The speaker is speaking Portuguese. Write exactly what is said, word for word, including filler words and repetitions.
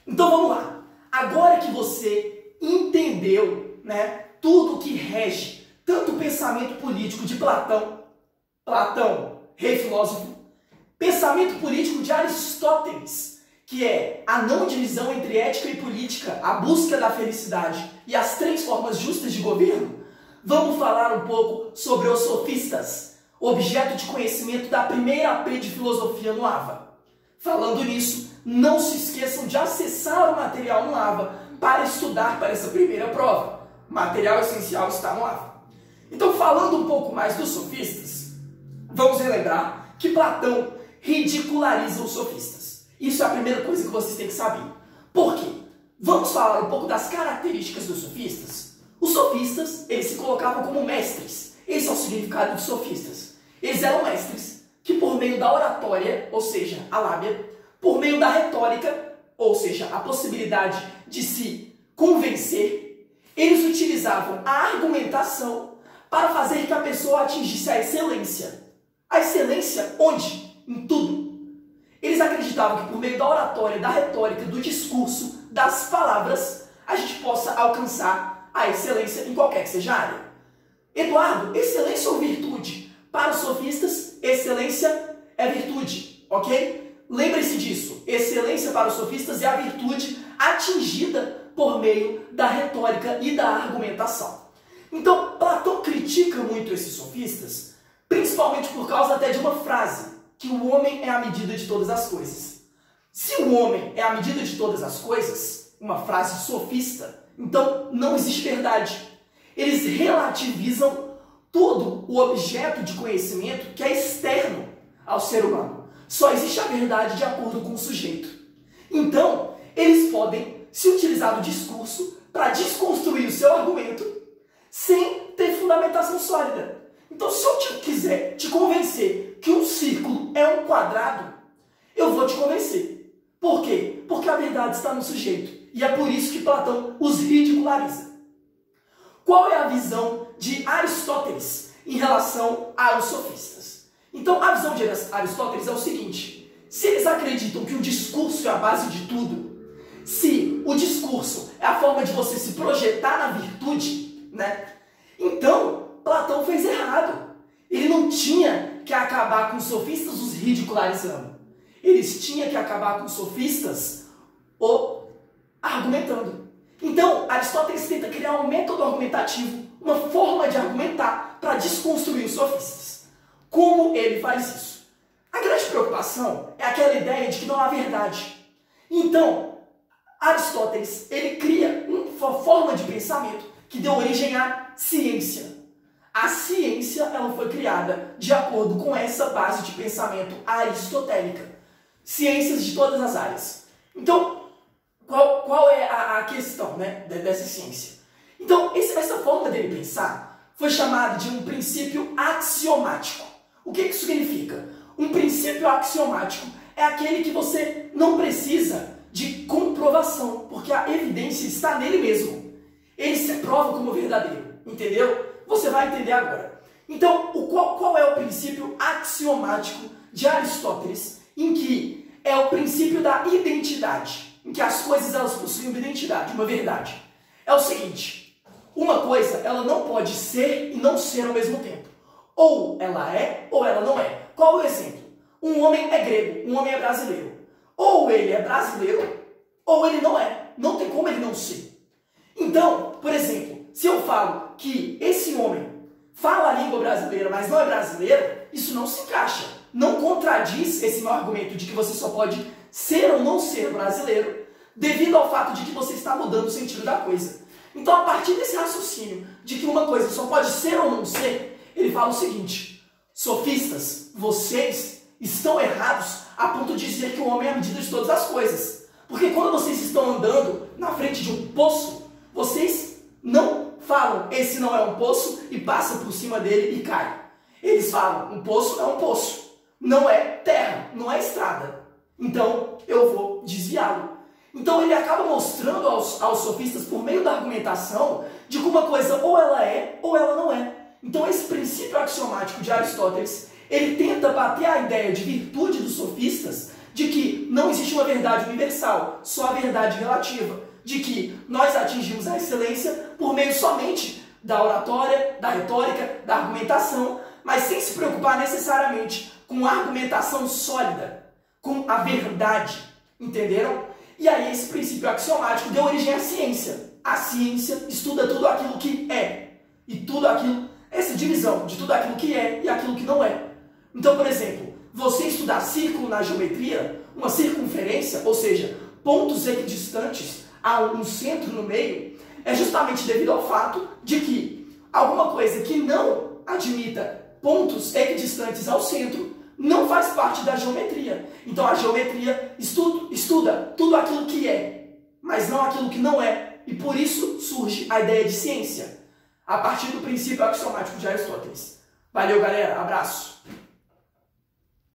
Então vamos lá. Agora que você entendeu, né, tudo que rege tanto o pensamento político de Platão, Platão, rei filósofo, pensamento político de Aristóteles, que é a não divisão entre ética e política, a busca da felicidade e as três formas justas de governo, vamos falar um pouco sobre os sofistas, objeto de conhecimento da primeira P de filosofia no AVA. Falando nisso, não se esqueçam de acessar o material no AVA para estudar para essa primeira prova. O material essencial está no AVA. Então, falando um pouco mais dos sofistas, vamos relembrar que Platão ridiculariza os sofistas. Isso é a primeira coisa que vocês têm que saber. Por quê? Vamos falar um pouco das características dos sofistas. Os sofistas, eles se colocavam como mestres. Esse é o significado dos sofistas. Eles eram mestres que, por meio da oratória, ou seja, a lábia, por meio da retórica, ou seja, a possibilidade de se convencer, eles utilizavam a argumentação para fazer que a pessoa atingisse a excelência. A excelência onde? Em tudo. Eles acreditavam que por meio da oratória, da retórica, do discurso, das palavras, a gente possa alcançar a excelência em qualquer que seja a área. Eduardo, excelência ou virtude? Para os sofistas, excelência é virtude, ok? Lembre-se disso. Excelência para os sofistas é a virtude atingida por meio da retórica e da argumentação. Então, Platão critica muito esses sofistas, principalmente por causa até de uma frase, que o homem é a medida de todas as coisas. Se o homem é a medida de todas as coisas, uma frase sofista, então não existe verdade. Eles relativizam todo o objeto de conhecimento que é externo ao ser humano. Só existe a verdade de acordo com o sujeito. Então, eles podem se utilizar do discurso para desconstruir o seu argumento sem ter fundamentação sólida. Então, se eu te, quiser te convencer que um círculo é um quadrado, eu vou te convencer. Por quê? Porque a verdade está no sujeito. E é por isso que Platão os ridiculariza. Qual é a visão de Aristóteles em relação aos sofistas? Então, a visão de Aristóteles é o seguinte: se eles acreditam que o discurso é a base de tudo, se o discurso é a forma de você se projetar na virtude, né? Então, Platão fez errado. Ele não tinha que acabar com os sofistas os ridicularizando. Eles tinham que acabar com os sofistas o argumentando. Então, Aristóteles tenta criar um método argumentativo, uma forma de argumentar para desconstruir os sofistas. Como ele faz isso? A grande preocupação é aquela ideia de que não há verdade. Então, Aristóteles ele cria uma forma de pensamento que deu origem à ciência. A ciência ela foi criada de acordo com essa base de pensamento aristotélica. Ciências de todas as áreas. Então, qual, qual é a, a questão, né, dessa ciência? Então, esse, essa forma dele pensar foi chamada de um princípio axiomático. O que isso significa? Um princípio axiomático é aquele que você não precisa de comprovação, porque a evidência está nele mesmo. Ele se prova como verdadeiro, entendeu? Você vai entender agora. Então, o qual, qual é o princípio axiomático de Aristóteles, em que é o princípio da identidade, em que as coisas elas possuem uma identidade, uma verdade. É o seguinte: uma coisa ela não pode ser e não ser ao mesmo tempo. Ou ela é, ou ela não é. Qual o exemplo? Um homem é grego, um homem é brasileiro. Ou ele é brasileiro, ou ele não é. Não tem como ele não ser. Então, por exemplo, se eu falo que esse homem fala a língua brasileira, mas não é brasileiro, isso não se encaixa. Não contradiz esse meu argumento de que você só pode ser ou não ser brasileiro devido ao fato de que você está mudando o sentido da coisa. Então, a partir desse raciocínio de que uma coisa só pode ser ou não ser, ele fala o seguinte: sofistas, vocês estão errados a ponto de dizer que o homem é a medida de todas as coisas. Porque quando vocês estão andando na frente de um poço, vocês não falam, esse não é um poço, e passa por cima dele e cai. Eles falam, um poço é um poço. Não é terra, não é estrada. Então, eu vou desviá-lo. Então, ele acaba mostrando aos, aos sofistas, por meio da argumentação, de que uma coisa ou ela é, ou ela não é. Então, esse princípio axiomático de Aristóteles, ele tenta bater a ideia de virtude dos sofistas de que não existe uma verdade universal, só a verdade relativa, de que nós atingimos a excelência por meio somente da oratória, da retórica, da argumentação, mas sem se preocupar necessariamente com a argumentação sólida, com a verdade, entenderam? E aí esse princípio axiomático deu origem à ciência. A ciência estuda tudo aquilo que é, e tudo aquilo, essa divisão de tudo aquilo que é e aquilo que não é. Então, por exemplo, você estudar círculo na geometria, uma circunferência, ou seja, pontos equidistantes a um centro no meio, é justamente devido ao fato de que alguma coisa que não admita pontos equidistantes ao centro não faz parte da geometria. Então a geometria estuda, estuda tudo aquilo que é, mas não aquilo que não é, e por isso surge a ideia de ciência, a partir do princípio axiomático de Aristóteles. Valeu, galera, abraço!